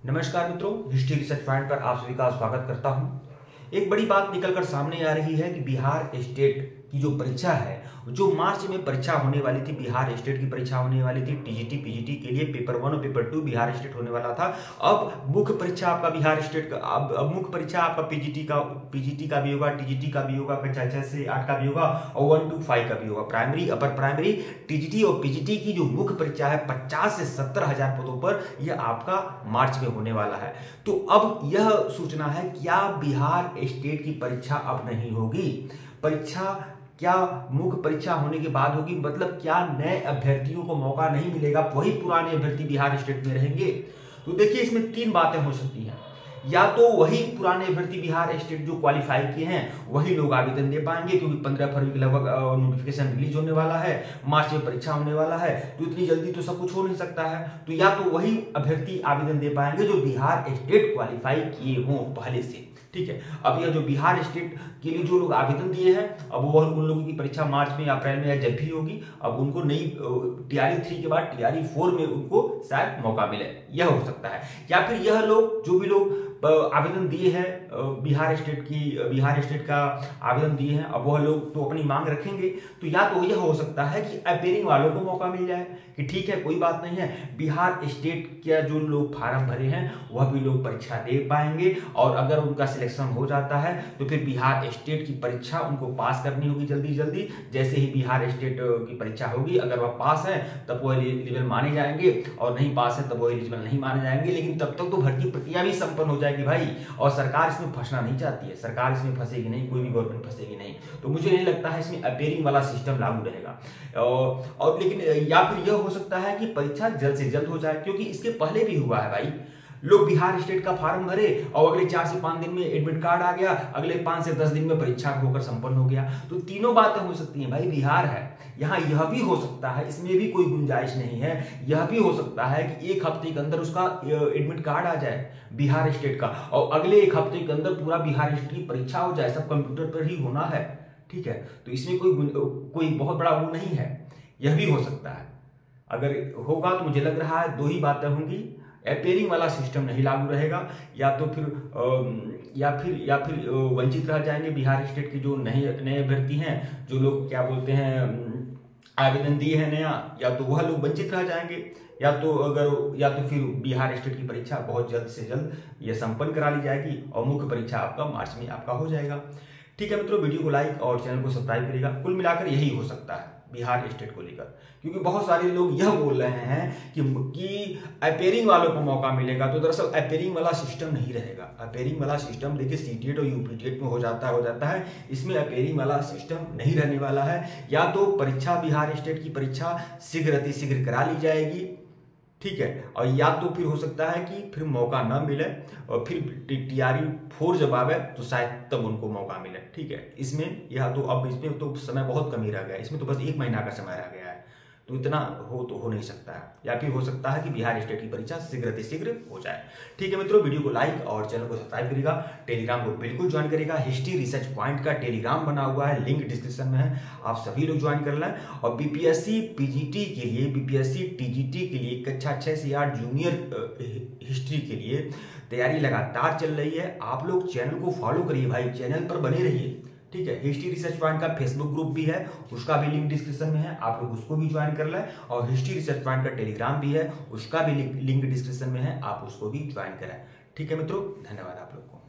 नमस्कार मित्रों, history research point पर आप सभी का स्वागत करता हूं। एक बड़ी बात निकलकर सामने आ रही है कि बिहार स्टेट की जो परीक्षा है, जो मार्च में परीक्षा होने वाली थी, बिहार स्टेट की परीक्षा होने वाली थी टीजीटी पीजीटी के लिए पेपर 1 और पेपर 2 बिहार स्टेट होने वाला था। अब मुख्य परीक्षा आपका बिहार स्टेट का, अब मुख्य परीक्षा आपका पीजीटी का भी होगा, टीजीटी का भी होगा, कक्षा 6 से 8 का भी होगा और 1 to 5 का भी होगा। प्राइमरी, अपर प्राइमरी, टीजीटी और पीजीटी की जो मुख्य परीक्षा है 50 से 70 हजार पदों पर, यह आपका मार्च में होने वाला है। तो अब यह सूचना है, क्या बिहार स्टेट की परीक्षा अब नहीं होगी? परीक्षा क्या मुख्य परीक्षा होने के बाद होगी? मतलब क्या नए अभ्यर्थियों को मौका नहीं मिलेगा, वही पुराने अभ्यर्थी बिहार स्टेट में रहेंगे? तो देखिए, इसमें तीन बातें हो सकती हैं। या तो वही पुराने अभ्यर्थी बिहार स्टेट जो क्वालिफाई किए हैं वही लोग आवेदन दे पाएंगे, क्योंकि 15 फरवरी के लगभग नोटिफिकेशन रिलीज होने वाला है, मार्च में परीक्षा होने वाला है, तो इतनी जल्दी तो सब कुछ हो नहीं सकता है। तो या तो वही अभ्यर्थी आवेदन दे पाएंगे जो बिहार स्टेट क्वालिफाई किए हों पहले से। ठीक है, अब यह जो बिहार स्टेट के लिए जो लोग आवेदन दिए हैं, अब वो उन लोगों की परीक्षा मार्च में या अप्रैल में या जब भी होगी, अब उनको नई टीआरई 3 के बाद टीआरई 4 में उनको शायद मौका मिले, यह हो सकता है। या फिर यह लोग, जो भी लोग आवेदन दिए हैं बिहार स्टेट का आवेदन दिए हैं, अब वह लोग तो अपनी मांग रखेंगे। तो या तो यह हो सकता है कि अपेयरिंग वालों को मौका मिल जाए कि ठीक है, कोई बात नहीं है, बिहार स्टेट के जो लोग फार्म भरे हैं वह भी लोग परीक्षा दे पाएंगे, और अगर उनका सिलेक्शन हो जाता है तो फिर बिहार स्टेट की परीक्षा उनको पास करनी होगी जल्दी जल्दी। जैसे ही बिहार स्टेट की परीक्षा होगी, अगर वह पास है तब वो एलिजिबल माने जाएंगे, और नहीं पास है तब वो एलिजिबल नहीं माने जाएंगे। लेकिन तब तक तो भर्ती प्रक्रिया भी संपन्न हो जाएगी भाई, और सरकार इसमें फंसना नहीं चाहती है, सरकार इसमें फंसेगी नहीं, कोई भी गवर्नमेंट फंसेगी नहीं। तो मुझे नहीं लगता है इसमें अपेयरिंग वाला सिस्टम लागू रहेगा। और लेकिन या फिर यह हो सकता है कि परीक्षा जल्द से जल्द हो जाए, क्योंकि इसके पहले भी हुआ है भाई। लोग बिहार स्टेट का फॉर्म भरे और अगले 4 से 5 दिन में एडमिट कार्ड आ गया, अगले 5 से 10 दिन में परीक्षा होकर संपन्न हो गया। तो तीनों बातें हो सकती हैं भाई, बिहार है, यहाँ यह भी हो सकता है, इसमें भी कोई गुंजाइश नहीं है। यह भी हो सकता है कि एक हफ्ते के अंदर उसका एडमिट कार्ड आ जाए बिहार स्टेट का, और अगले एक हफ्ते के अंदर पूरा बिहार स्टेट की परीक्षा हो जाए, सब कंप्यूटर पर ही होना है। ठीक है, तो इसमें कोई बहुत बड़ा वो नहीं है, यह भी हो सकता है। अगर होगा तो मुझे लग रहा है दो ही बातें होंगी, अपेयरिंग वाला सिस्टम नहीं लागू रहेगा, या फिर वंचित रह जाएंगे बिहार स्टेट के जो नए अभ्यर्थी हैं, जो लोग क्या बोलते हैं आवेदन दिए हैं नया, या तो वह लोग वंचित रह जाएंगे, या तो फिर बिहार स्टेट की परीक्षा बहुत जल्द से जल्द यह संपन्न करा ली जाएगी और मुख्य परीक्षा आपका मार्च में आपका हो जाएगा। ठीक है मित्रों, वीडियो को लाइक और चैनल को सब्सक्राइब करिएगा। कुल मिलाकर यही हो सकता है बिहार स्टेट को लेकर, क्योंकि बहुत सारे लोग यह बोल रहे हैं कि अपेयरिंग वालों को मौका मिलेगा, तो दरअसल अपेयरिंग वाला सिस्टम नहीं रहेगा। अपेयरिंग वाला सिस्टम देखिए सीटेट और यूपीटेट में हो जाता है, इसमें अपेयरिंग वाला सिस्टम नहीं रहने वाला है। या तो परीक्षा बिहार स्टेट की परीक्षा शीघ्र अतिशीघ्र करा ली जाएगी, ठीक है, और या तो फिर हो सकता है कि फिर मौका ना मिले और फिर टीआरई 4 जब आवे तो शायद तब उनको मौका मिले। ठीक है, इसमें तो समय बहुत कम ही रह गया, इसमें तो बस 1 महीना का समय रह गया है, तो इतना तो हो नहीं सकता है। या फिर हो सकता है कि बिहार स्टेट की परीक्षा शीघ्र अतिशीघ्र हो जाए। ठीक है मित्रों, वीडियो को लाइक और चैनल को सब्सक्राइब करिएगा, टेलीग्राम को बिल्कुल ज्वाइन करिएगा। हिस्ट्री रिसर्च पॉइंट का टेलीग्राम बना हुआ है, लिंक डिस्क्रिप्शन में है, आप सभी लोग ज्वाइन कर लें। और बीपीएससी पीजीटी के लिए, बीपीएससी टीजीटी के लिए कक्षा 6 से 8 जूनियर हिस्ट्री के लिए तैयारी लगातार चल रही है। आप लोग चैनल को फॉलो करिए भाई, चैनल पर बने रहिए। ठीक है, हिस्ट्री रिसर्च पॉइंट का फेसबुक ग्रुप भी है, उसका भी लिंक डिस्क्रिप्शन में है, आप लोग उसको भी ज्वाइन कर लें। और हिस्ट्री रिसर्च पॉइंट का टेलीग्राम भी है, उसका भी लिंक डिस्क्रिप्शन में है, आप उसको भी ज्वाइन करें। ठीक है मित्रों, धन्यवाद आप लोग को।